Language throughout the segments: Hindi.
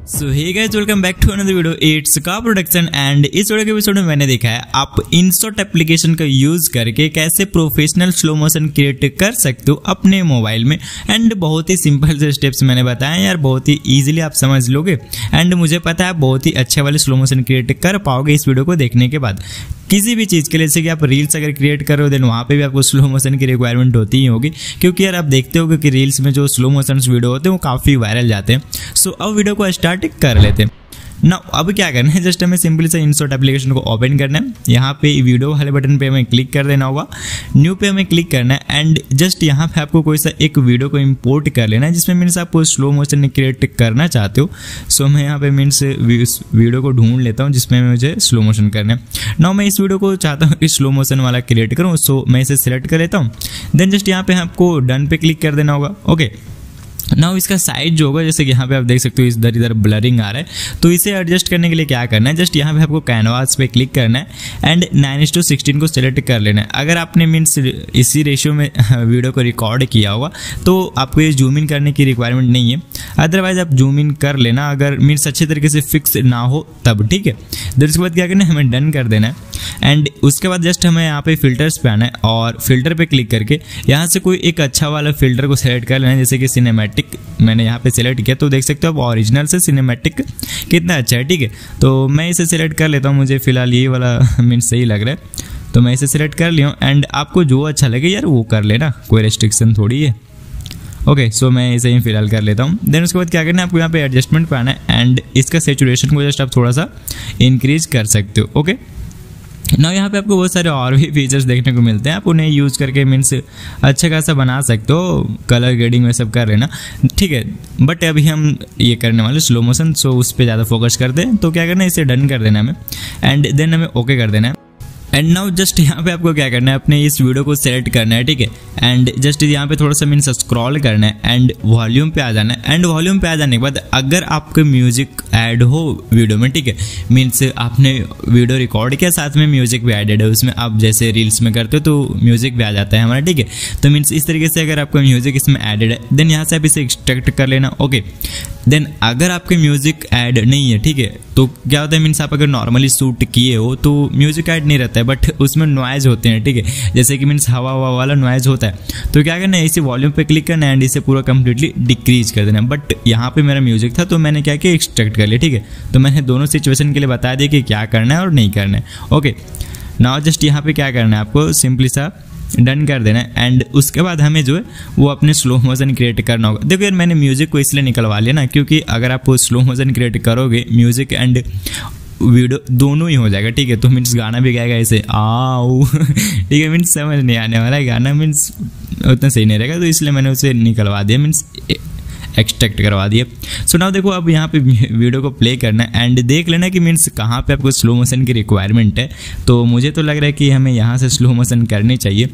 So hey guys, welcome back to another video. It's का प्रोडक्शन एंड इस वीडियो के एपिसोड में मैंने देखा है आप InShot एप्लीकेशन का यूज करके कैसे प्रोफेशनल स्लो मोशन क्रिएट कर सकते हो अपने मोबाइल में। एंड बहुत ही सिंपल से स्टेप्स मैंने बताए यार, बहुत ही इजीली आप समझ लोगे। एंड मुझे पता है आप बहुत ही अच्छे वाले स्लो मोशन क्रिएट कर पाओगे इस वीडियो को देखने के बाद। किसी भी चीज़ के लिए, जैसे कि आप रील्स अगर क्रिएट कर रहे हो देन वहाँ पे भी आपको स्लो मोशन की रिक्वायरमेंट होती ही होगी, क्योंकि यार आप देखते हो कि रील्स में जो स्लो मोशन वीडियो होते हैं वो काफ़ी वायरल जाते हैं। सो अब वीडियो को स्टार्ट कर लेते हैं ना। अब क्या करना है, जस्ट हमें सिंपली से InShot एप्लीकेशन को ओपन करना है। यहाँ पे वीडियो वाले बटन पे हमें क्लिक कर देना होगा, न्यू पे हमें क्लिक करना है एंड जस्ट यहाँ पे आपको कोई सा एक वीडियो को इंपोर्ट कर लेना है जिसमें मीन्स आप स्लो मोशन क्रिएट करना चाहते हो। सो मैं यहाँ पे मीन्स वीडियो को ढूंढ लेता हूँ जिसमें मुझे स्लो मोशन करना है। नाउ मैं इस वीडियो को चाहता हूँ कि स्लो मोशन वाला क्रिएट करूँ, सो मैं इसे सिलेक्ट कर लेता हूँ। देन जस्ट यहाँ पे आपको डन पे क्लिक कर देना होगा। ओके, नाउ इसका साइज जो होगा, जैसे कि यहाँ पे आप देख सकते हो इधर ब्लरिंग आ रहा है, तो इसे एडजस्ट करने के लिए क्या करना है, जस्ट यहाँ पे आपको कैनवास पे क्लिक करना है एंड 9:16 को सिलेक्ट कर लेना है। अगर आपने मीन्स इसी रेशियो में वीडियो को रिकॉर्ड किया होगा तो आपको ये जूम इन करने की रिक्वायरमेंट नहीं है, अदरवाइज आप जूम इन कर लेना अगर मीन्स अच्छे तरीके से फिक्स ना हो तब, ठीक है। देन उसके बाद क्या करना है, हमें डन कर देना है एंड उसके बाद जस्ट हमें यहाँ पे फिल्टर्स पे आना है और फिल्टर पे क्लिक करके यहाँ से कोई एक अच्छा वाला फिल्टर को सेलेक्ट कर लेना है। जैसे कि सिनेमैटिक मैंने यहाँ पे सिलेक्ट किया, तो देख सकते हो आप ओरिजिनल से सिनेमैटिक कितना अच्छा है, ठीक है। तो मैं इसे सिलेक्ट कर लेता हूँ, मुझे फिलहाल ये वाला मीन्स सही लग रहा है तो मैं इसे सिलेक्ट कर लिया हूँ। एंड आपको जो अच्छा लगे यार वो कर लेना, कोई रेस्ट्रिक्शन थोड़ी है। ओके, सो मैं इसे ही फिलहाल कर लेता हूँ। देन उसके बाद क्या करना है, आपको यहाँ पे एडजस्टमेंट पे आना है एंड इसका सैचुरेशन को जस्ट आप थोड़ा सा इंक्रीज कर सकते हो। ओके, ना यहाँ पे आपको बहुत सारे और भी फीचर्स देखने को मिलते हैं, आप उन्हें यूज करके मीन्स अच्छा खासा बना सकते हो, कलर ग्रेडिंग में सब कर लेना, ठीक है। बट अभी हम ये करने वाले स्लो मोशन, सो उस पर ज़्यादा फोकस करते हैं। तो क्या करना है, इसे डन कर देना हमें एंड देन हमें ओके कर देना है। एंड नाउ जस्ट यहाँ पे आपको क्या करना है, अपने इस वीडियो को सेलेक्ट करना है, ठीक है। एंड जस्ट यहाँ पे थोड़ा सा मीन्स स्क्रॉल करना है एंड वॉल्यूम पे आ जाना है। एंड वॉल्यूम पे आ जाने के बाद अगर आपके म्यूजिक ऐड हो वीडियो में, ठीक है, मीन्स आपने वीडियो रिकॉर्ड किया साथ में म्यूजिक भी एडेड है उसमें, आप जैसे रील्स में करते हो तो म्यूजिक भी आ जाता है हमारा, ठीक है। तो मीन्स इस तरीके से अगर आपका म्यूजिक इसमें एडेड है देन यहाँ से आप इसे एक्सट्रैक्ट कर लेना। ओके, देन अगर आपके म्यूजिक ऐड नहीं है, ठीक है, तो क्या होता है मीन्स आप अगर नॉर्मली शूट किए हो तो म्यूजिक ऐड नहीं रहता है बट उसमें नॉइज होते हैं, ठीक है, जैसे कि मीन्स हवा वाला नॉइज होता है। तो क्या करना है, इसी वॉल्यूम पे क्लिक करना है एंड इसे पूरा कंप्लीटली डिक्रीज कर देना है। बट यहाँ पे मेरा म्यूजिक था तो मैंने क्या किया, एक्सट्रैक्ट कर लिया, ठीक है। तो मैंने दोनों सिचुएशन के लिए बता दिया कि क्या करना है और नहीं करना है। ओके, नाउ जस्ट यहाँ पे क्या करना है, आपको सिंपली सा डन कर देना है एंड उसके बाद हमें जो है वो अपने स्लो मोशन क्रिएट करना होगा। देखो यार, मैंने म्यूजिक को इसलिए निकलवा लिया ना, क्योंकि अगर आप स्लो मोशन क्रिएट करोगे म्यूजिक एंड वीडियो दोनों ही हो जाएगा, ठीक है। तो मीन्स गाना भी गाएगा ऐसे आओ ठीक है, मीन्स समझ नहीं आने वाला है गाना, मीन्स उतना सही नहीं रहेगा, तो इसलिए मैंने उसे निकलवा दिया, मीन्स एक्सट्रैक्ट करवा दिए। सो नाउ देखो, अब यहाँ पे वीडियो को प्ले करना है एंड देख लेना कि मीन्स कहाँ पे आपको स्लो मोशन की रिक्वायरमेंट है। तो मुझे तो लग रहा है कि हमें यहाँ से स्लो मोशन करनी चाहिए।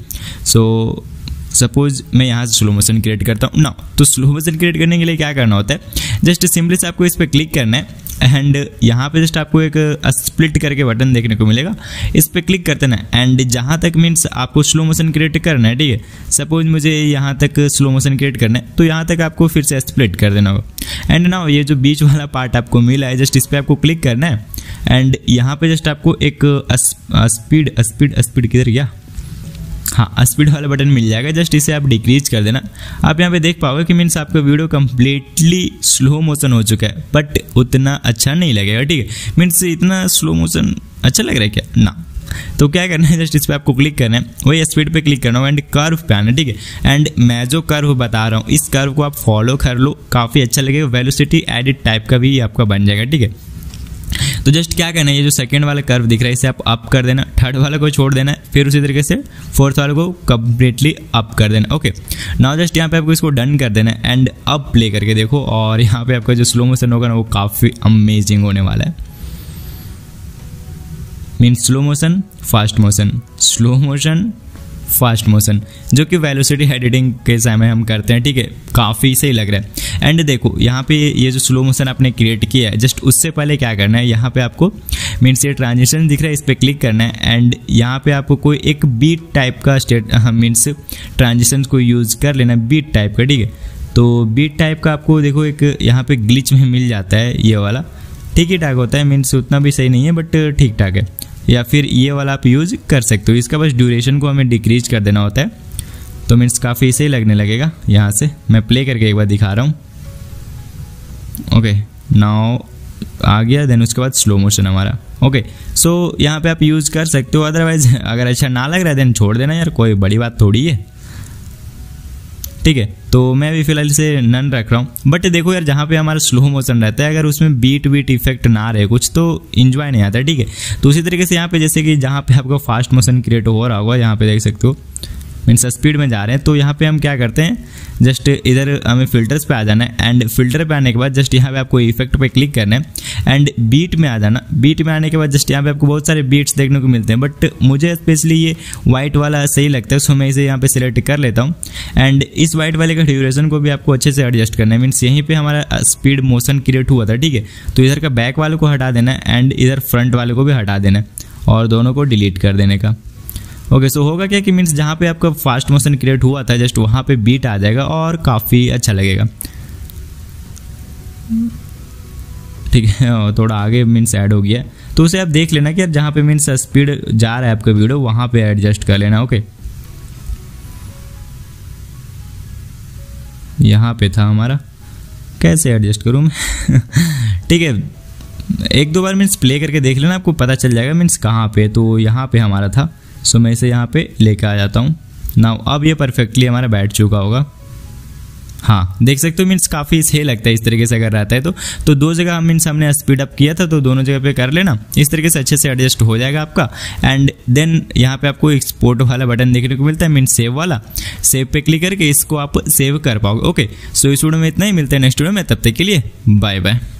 सो सपोज मैं यहाँ से स्लो मोशन क्रिएट करता हूँ ना, तो स्लो मोशन क्रिएट करने के लिए क्या करना होता है, जस्ट सिंपली से आपको इस पर क्लिक करना है एंड यहाँ पे जस्ट आपको एक स्प्लिट करके बटन देखने को मिलेगा, इस पर क्लिक करते ना एंड जहाँ तक मीन्स आपको स्लो मोशन क्रिएट करना है, ठीक है, सपोज मुझे यहाँ तक स्लो मोशन क्रिएट करना है तो यहाँ तक आपको फिर से स्प्लिट कर देना होगा। एंड नाउ ये जो बीच वाला पार्ट आपको मिला है जस्ट इस पर आपको क्लिक करना है एंड यहाँ पे जस्ट आपको एक स्पीड किधर गया, हाँ, स्पीड वाला बटन मिल जाएगा, जस्ट इसे आप डिक्रीज कर देना। आप यहाँ पे देख पाओगे कि मीन्स आपका वीडियो कम्प्लीटली स्लो मोशन हो चुका है बट उतना अच्छा नहीं लगेगा, ठीक है। मीन्स इतना स्लो मोशन अच्छा लग रहा है क्या ना, तो क्या करना है, जस्ट इस पर आपको क्लिक करना है, वही स्पीड पे क्लिक करना है एंड कर्व पे आना है, ठीक है। एंड मैं जो कर्व बता रहा हूँ इस कर्व को आप फॉलो कर लो, काफ़ी अच्छा लगेगा, वेलोसिटी एडिट टाइप का भी आपका बन जाएगा, ठीक है। तो जस्ट क्या करना है, ये जो सेकंड वाला कर्व दिख रहा है इसे आप अप कर देना, थर्ड वाले को छोड़ देना है, फिर उसी तरीके से फोर्थ वाले को कंप्लीटली अप कर देना। ओके, नाउ जस्ट यहाँ पे आपको इसको डन कर देना है एंड अब प्ले करके देखो, और यहाँ पे आपका जो स्लो मोशन होगा ना वो काफ़ी अमेजिंग होने वाला है। Means slow motion fast motion, slow motion fast motion, जो कि वेलोसिटी एडिटिंग के समय हम करते हैं, ठीक है, काफ़ी सही लग रहा है। एंड देखो यहाँ पे ये जो स्लो मोशन आपने क्रिएट किया है, जस्ट उससे पहले क्या करना है, यहाँ पे आपको मीन्स ये ट्रांजिशन दिख रहा है, इस पर क्लिक करना है एंड यहाँ पे आपको कोई एक बीट टाइप का मीन्स ट्रांजिशन को यूज़ कर लेना, बीट टाइप का, ठीक है। तो बीट टाइप का आपको देखो एक यहाँ पे ग्लिच में मिल जाता है, ये वाला ठीक ही ठाक होता है, मीन्स उतना भी सही नहीं है बट ठीक ठाक है। या फिर ये वाला आप यूज़ कर सकते हो, इसका बस ड्यूरेशन को हमें डिक्रीज कर देना होता है, तो मीन्स काफ़ी सही लगने लगेगा। यहाँ से मैं प्ले करके एक बार दिखा रहा हूँ। ओके, नाउ आ गया, देन उसके बाद स्लो मोशन हमारा। ओके, सो यहाँ पे आप यूज़ कर सकते हो, अदरवाइज अगर अच्छा ना लग रहा है देन छोड़ देना यार, कोई बड़ी बात थोड़ी है, ठीक है। तो मैं भी फिलहाल इसे नन रख रहा हूँ। बट देखो यार, जहाँ पे हमारा स्लो मोशन रहता है, अगर उसमें बीट इफेक्ट ना रहे कुछ, तो इंजॉय नहीं आता, ठीक है। तो उसी तरीके से यहाँ पे जैसे कि जहाँ पे आपको फास्ट मोशन क्रिएट हो रहा होगा, यहाँ पे देख सकते हो मीन्स स्पीड में जा रहे हैं, तो यहाँ पे हम क्या करते हैं, जस्ट इधर हमें फिल्टर्स पे आ जाना है, एंड फिल्टर पे आने के बाद जस्ट यहाँ पे आपको इफेक्ट पे क्लिक करना है एंड बीट में आ जाना। बीट में आने के बाद जस्ट यहाँ पे आपको बहुत सारे बीट्स देखने को मिलते हैं, बट मुझे स्पेशली ये वाइट वाला सही लगता है, सो मैं इसे यहाँ पे सिलेक्ट कर लेता हूँ। एंड इस वाइट वाले का ड्यूरेशन को भी आपको अच्छे से एडजस्ट करना है, मीन्स यहीं पर हमारा स्पीड मोशन क्रिएट हुआ था, ठीक है। तो इधर का बैक वाले को हटा देना है एंड इधर फ्रंट वाले को भी हटा देना है और दोनों को डिलीट कर देने का। ओके, सो होगा क्या कि मीन्स जहाँ पे आपका फास्ट मोशन क्रिएट हुआ था जस्ट वहाँ पे बीट आ जाएगा और काफ़ी अच्छा लगेगा, ठीक है। थोड़ा आगे मीन्स ऐड हो गया, तो उसे आप देख लेना कि यार जहाँ पे मीन्स स्पीड जा रहा है आपका वीडियो वहाँ पे एडजस्ट कर लेना। ओके, यहाँ पे था हमारा, कैसे एडजस्ट करूँ मैं ठीक है, एक दो बार मीन्स प्ले करके देख लेना, आपको पता चल जाएगा मीन्स कहाँ पे। तो यहाँ पे हमारा था, सो मैं इसे यहाँ पे लेकर आ जाता हूँ। नाउ अब ये परफेक्टली हमारा बैठ चुका होगा। हाँ, देख सकते हो मीन्स काफ़ी सही लगता है इस तरीके से अगर रहता है तो दो जगह मीन्स हमने स्पीड अप किया था, तो दोनों जगह पे कर लेना, इस तरीके से अच्छे से एडजस्ट हो जाएगा आपका। एंड देन यहाँ पे आपको एक्सपोर्ट वाला बटन देखने को मिलता है, मीन्स सेव वाला, सेव पे क्लिक करके इसको आप सेव कर पाओगे। ओके, सो इस वीडियो में इतना ही, मिलते हैं नेक्स्ट वीडियो में, तब तक के लिए बाय बाय।